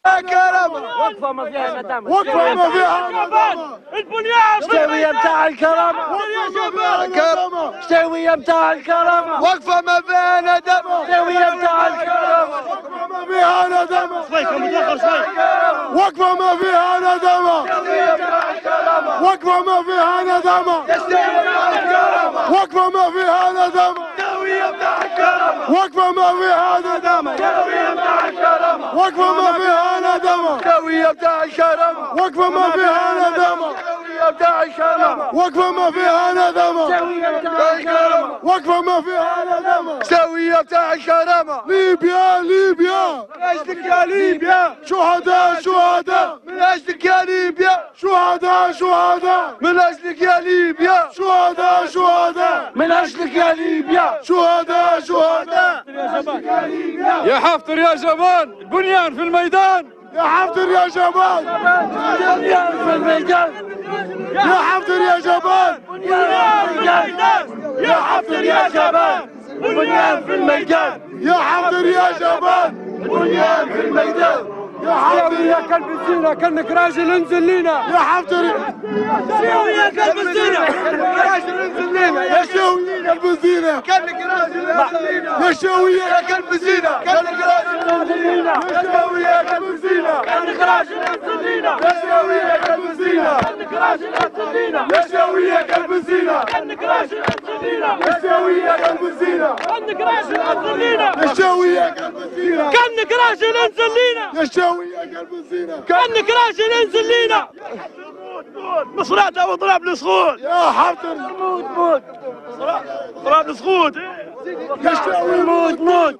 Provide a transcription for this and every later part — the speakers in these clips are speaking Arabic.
كرامة. وقفة ما فيها ندامة. وقفة ما فيها ندامة. البنيان الشاوية متاع الكرامة. الشاوية متاع الكرامة. وقفة ما فيها ندامة. الشاوية متاع الكرامة. وقفة ما فيها ندامة. شوي متأخر شوي. وقفة ما فيها ندامة. وقفة ما فيها ندامة. وقفة ما فيها ندامة. وقفة ما فيها ندامة. وقفة ما فيها ندامة. الشاوية متاع الكرامة. وقفة ما فيها ندامة. الشاوية متاع الكرامة. وقفة ما فيها ندامة. الشاوية متاع الكرامة. وقفة ما فيها ندامة. الشاوية متاع الكرامة. ليبيا ليبيا من أجلك يا ليبيا. شهداء شهداء من أجلك يا ليبيا. شهداء شهداء من أجلك يا ليبيا. شهداء شهداء من أجلك يا ليبيا. شهداء شهداء يا حفتر يا جبان. البنيان في الميدان. يا حفتر يا جبان. البنيان في الميدان. يا حفتر يا جبان. يا حفتر يا جبان. البنيان في الميدان. يا حفتر يا جبان. البنيان في الميدان. يا حفتر يا كلب الزينة كأنك راجل انزل لينا. يا حفتر يا كلب الزينة راجل انزل لينا. يا شاوية كلب الزينة. كأنك راجل انزل لينا. يا شاوية يا كلب الزينة كأنك راجل انزل لينا. يا شاوية كلب الزينة. كأنك راجل انزل لينا. يا شاوية كلب الزينة. كأنك راجل انزل لينا. يا شاوية كلب الزينة. كأنك راجل انزل لينا. يا شاوية كلب الزينة. كأنك راجل انزل لينا. يا شاوية كلب الزينة. كأنك راجل انزل لينا. يا شاوية كلب الزينة. كأنك راجل انزل لينا. مصراتة وطرابلس خود. يا حفتر موت طرابلس خود. يا شاوية موت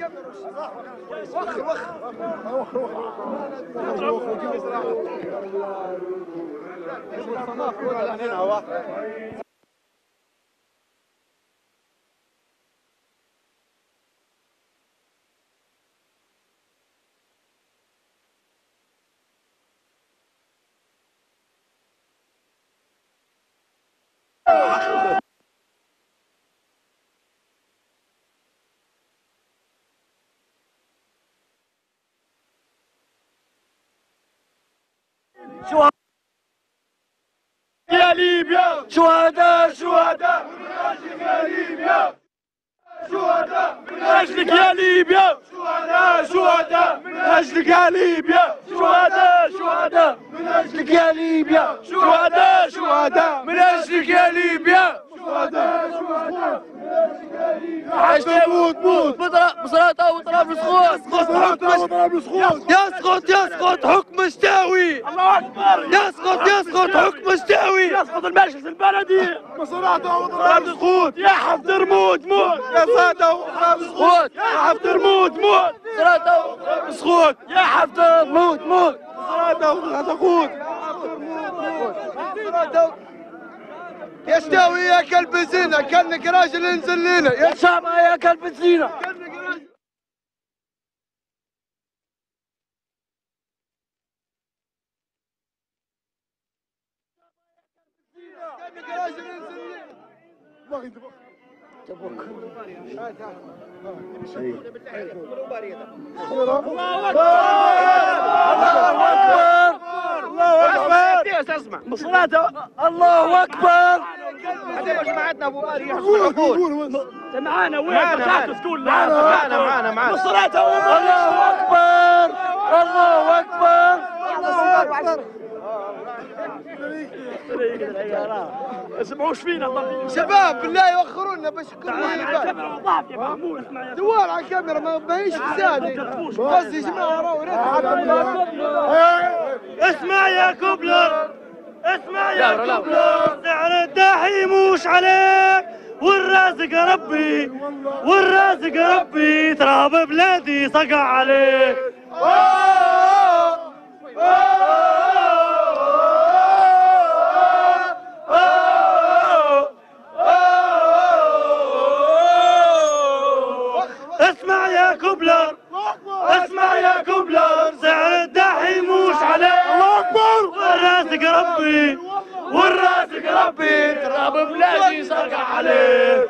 يا ليبيا. شهداء شهداء. يا ليبيا. شهداء من أجلك يا ليبيا. شهداء شهداء من أجلك يا ليبيا. شهداء شهداء من أجلك يا ليبيا. شهداء شهداء من أجلك يا ليبيا. شهداء شهداء حتى موت موت. بصراته وطرابلس خود. يسقط حكم الشاوي. الله أكبر. يسقط حكم الشاوي. يسقط المجلس البلدي. مصراته وطرابلس خود. يا حفتر موت موت. يا صاده وطرابلس خود. يا حفتر موت موت. بصراته وطرابلس خود. يا حفتر موت مصراته وطرابلس خود. يا شاوي يا كلب الزينة كأنك راجل انزل لينا. يا شامة يا كلب الزينة. كأنك راجل. كأنك راجل انزل لينا. اسمع مصراتة. الله أكبر. هذه جماعتنا ابو ماري. قول معانا وين تقول معانا مصراتة. الله أكبر. الله أكبر. اسمعوش فينا الله. شباب بالله يوخرونا باش يا دوار على الكاميرا ما بايش فساد. بس يا جماعه راهو اسمع يا كوبلر. اسمع يا كوبلر. سعر الداحي موش عليك والرازق ربي. والرازق ربي تراب بلادي صقع عليك. اسمع يا كوبلر. اسمع يا كوبلر. سعر الداحي موش عليك. الله اكبر. والرازق ربي. والرازق ربي تراب بلادي صقع عليك.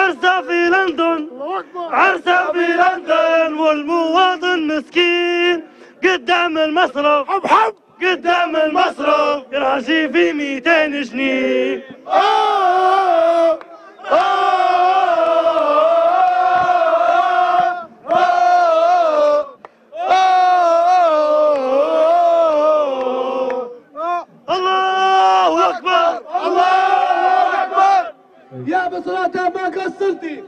عرسة في لندن، عرسة في لندن، والمواطن مسكين قدام المصرف، قدام المصرف راسي في 200 جنيه. الله أكبر، الله أكبر. يا بصراتها ما قصرتي.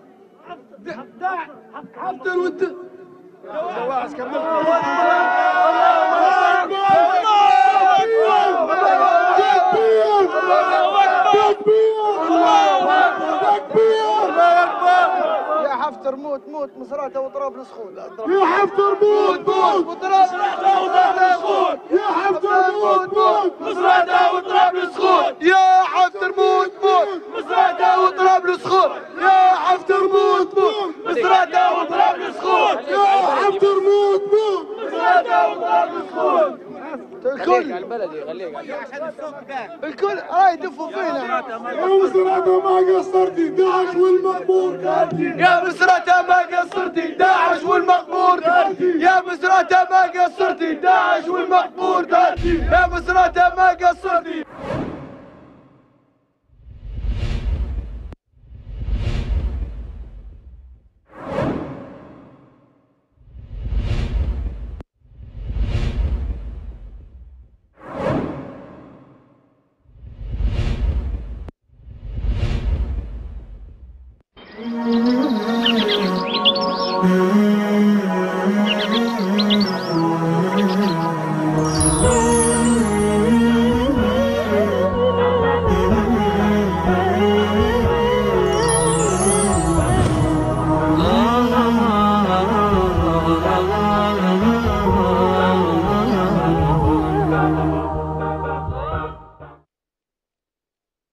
حفتر وانت يا حفتر موت موت مصراته وطرابلس خود. يا حفتر موت موت مصراته وطرابلس خود. يا حفتر موت موت مصراته وطرابلس خود. يا حفتر موت موت مصراته وطرابلس خود. يا حفتر موت موت مصراته وطرابلس خود. يا حفتر موت موت مصراته وطرابلس خود. الكل الكل يدفوا فينا. يا بصراتها ما قصرتي. داعش والمقبور كارتي. يا بصراتها ما قصرتي. داعش والمقبور كارتي. يا بصراتها ما قصرتي. داعش والمقبور كارتي. يا بصراتها ما قصرتي.